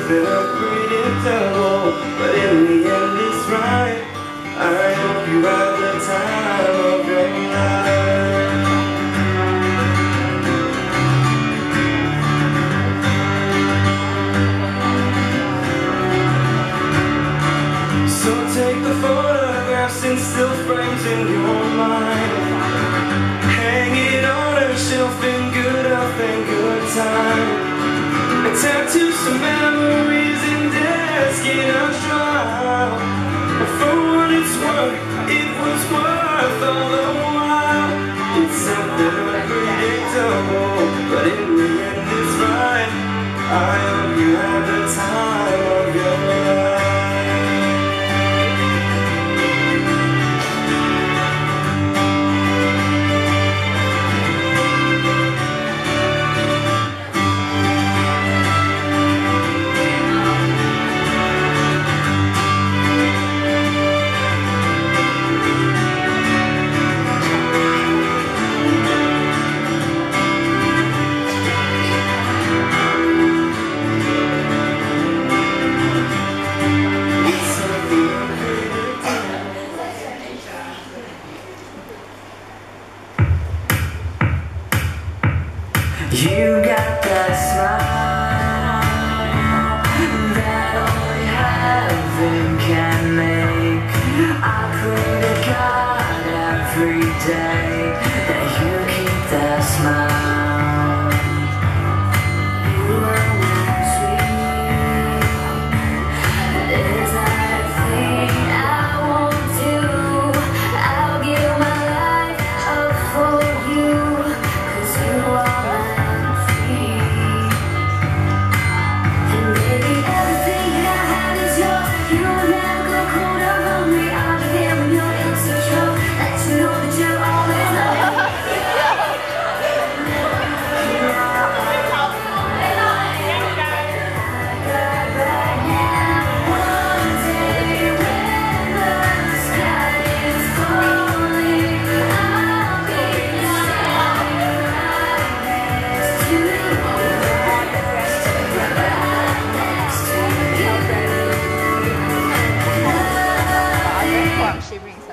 something unpredictable, but in the end it's right. I hope you have the time of your life. So take the photographs and still frames in your mind. Hang it on a shelf in good health and good time. And tattoo some memories and desk in a trial. And for what it's worth, it was worth all the while. It's something unpredictable, but in the end it's right. I hope you have the time of your life. You got that smile that only heaven can make. I pray to God every day that you keep that smile. You are my sweet. Is that a thing I won't do? I'll give my life up for you, 'cause you are she brings